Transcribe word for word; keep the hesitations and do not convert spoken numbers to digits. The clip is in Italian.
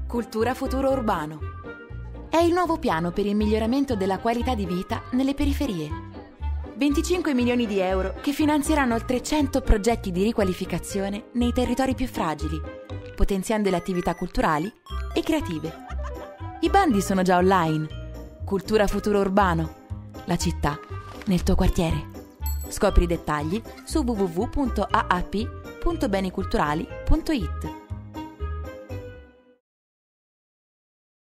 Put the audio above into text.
Cultura Futuro Urbano. È il nuovo piano per il miglioramento della qualità di vita nelle periferie. venticinque milioni di euro che finanzieranno oltre cento progetti di riqualificazione nei territori più fragili, potenziando le attività culturali e creative. I bandi sono già online. Cultura Futuro Urbano. La città nel tuo quartiere. Scopri i dettagli su w w w punto a a p punto beniculturali punto i t.